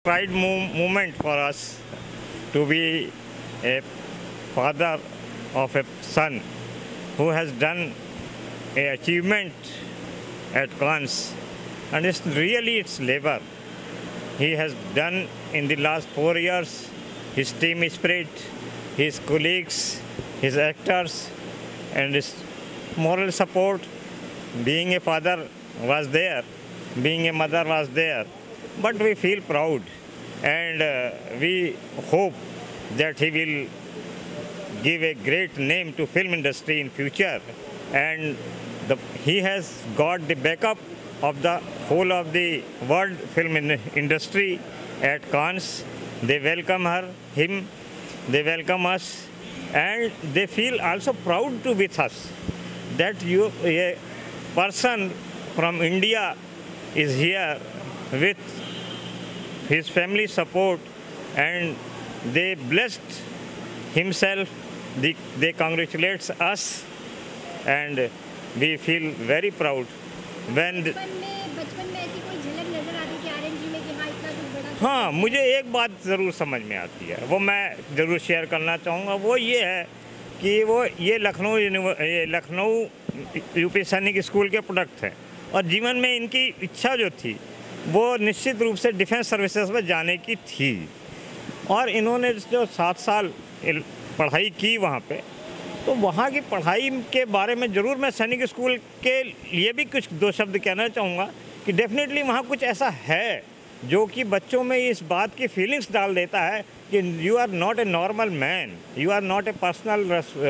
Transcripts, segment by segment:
pride moment for us to be a father of a son who has done an achievement at Cannes, and it's labor. He has done in the last 4 years, his team spirit, his colleagues, his actors, and his moral support. Being a father was there, being a mother was there, but we feel proud, and we hope that he will give a great name to film industry in future, and he has got the backup of the whole of the world film industry at Cannes. They welcome him, they welcome us, and they feel also proud to be with us. That a person from India is here with his family support, and they blessed himself. They congratulate us, and we feel very proud. बचपन में ऐसी कोई झलक नजर आती थी आर्यन जी में कि हाँ इतना कुछ बड़ा? हाँ, मुझे एक बात ज़रूर समझ में आती है, वो मैं ज़रूर शेयर करना चाहूँगा। वो ये है कि वो ये लखनऊ यूपी सैनिक स्कूल के प्रोडक्ट हैं, और जीवन में इनकी इच्छा जो थी वो निश्चित रूप से डिफेंस सर्विसेज में जाने की थी, और इन्होंने जो 7 साल पढ़ाई की वहाँ पे, तो वहाँ की पढ़ाई के बारे में ज़रूर मैं सैनिक स्कूल के लिए भी कुछ 2 शब्द कहना चाहूँगा कि डेफिनेटली वहाँ कुछ ऐसा है जो कि बच्चों में इस बात की फीलिंग्स डाल देता है कि you are not a normal man, you are not a personal,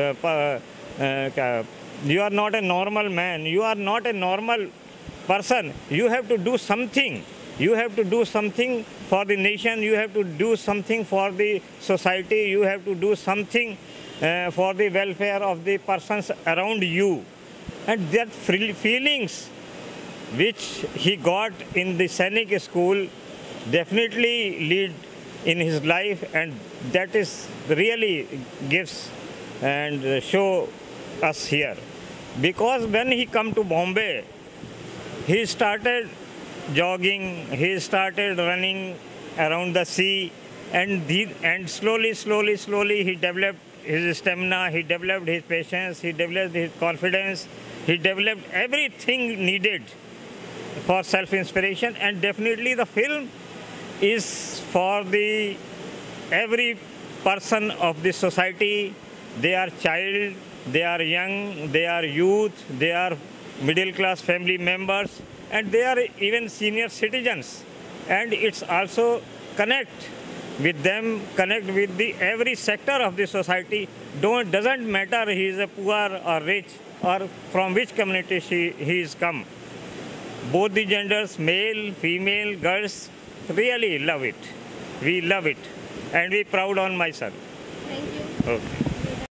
you are not a normal man, you are not a normal person. You have to do something. You have to do something for the nation. You have to do something for the society. You have to do something for the welfare of the persons around you. And that feelings which he got in the Sainik school definitely lead in his life, and that is really gives and show us here. Because when he come to Bombay, he started jogging, he started running around the sea, and slowly he developed his stamina, he developed his patience, he developed his confidence, he developed everything needed for self-inspiration. And definitely the film is for every person of the society. They are child, they are young, they are youth, they are middle class family members, and they are even senior citizens. And it's also connect with them, connect with every sector of the society. Doesn't matter he is a poor or rich or from which community he is come. Both the genders, male, female, girls, really love it. We love it, and we proud on myself. Thank you. Okay.